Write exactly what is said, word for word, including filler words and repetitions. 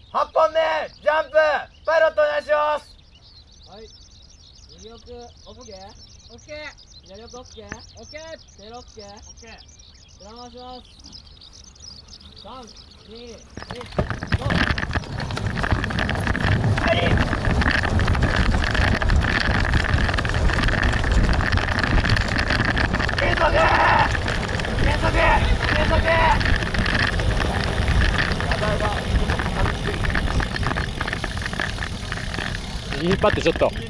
はっぽんめジャンプパイロットお願いします。 はい、右奥オッケーオッケー、左奥オッケーオッケー、テールオッケーオッケー、裏回します。さん、に、いち、ゴー。 はい、減速減速減速。 引っ張ってちょっと。